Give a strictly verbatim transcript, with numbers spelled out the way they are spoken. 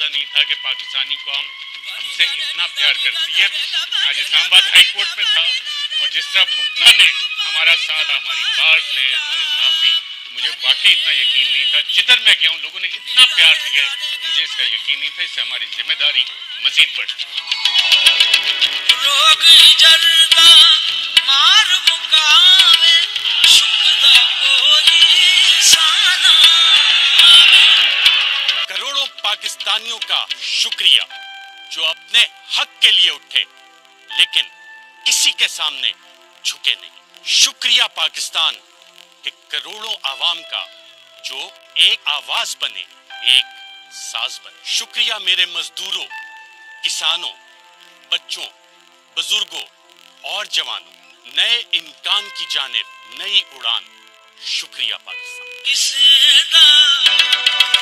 نہیں تھا کہ پاکستانی قوم ہم سے اتنا پیار کرتی ہے. آج اسلام آباد ہائی کورٹ میں تھا اور جس طرح بکلا نے ہمارا ساتھ، ہماری بارس نے، ہمارے صحافی، مجھے واقعی اتنا یقین نہیں تھا. جدھر میں گیا ہوں لوگوں نے اتنا پیار دیا ہے، مجھے اس کا یقین نہیں تھا. اس سے ہماری ذمہ داری مزید بڑھ گئی. کروڑوں پاکستانیوں کا شکریہ جو اپنے حق کے لیے اٹھے لیکن کسی کے سامنے جھکے نہیں. شکریہ پاکستان کہ کروڑوں عوام کا جو ایک آواز بنے، ایک ساز بنے. شکریہ میرے مزدوروں، کسانوں، بچوں، بزرگوں اور جوانوں. نئے امکان کی جانب نئی اڑان. شکریہ پاکستان.